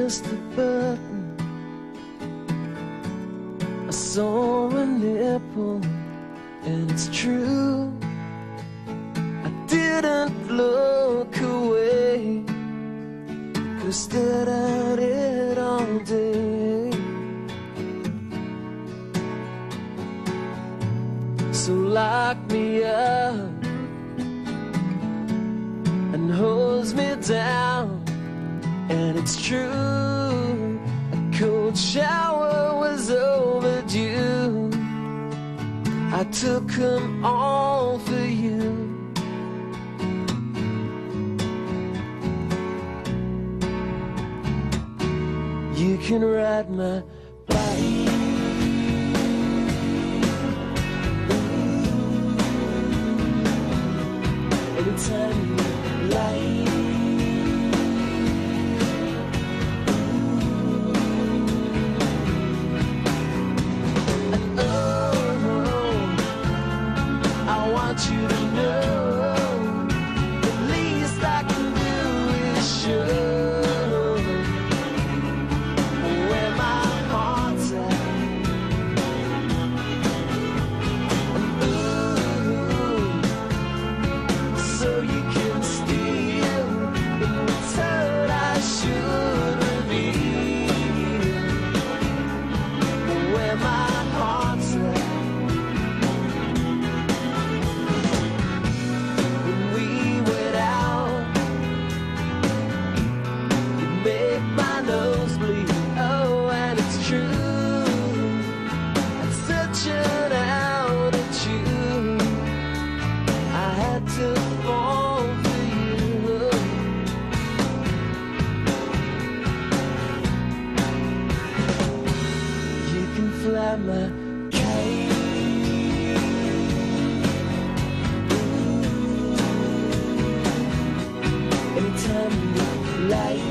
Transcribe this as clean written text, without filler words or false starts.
pressed the button, I saw a nipple, and it's true, I didn't look away, 'cause stared at it all day. So lock me up and holds me down, and it's true, a cold shower was overdue. I took them all for you. You can ride my bike, anytime you like. You to know, the least I can do is show where my heart's at. Ooh, so you can steal in return. I should reveal where my heart's at. Fly my kite, anytime you like.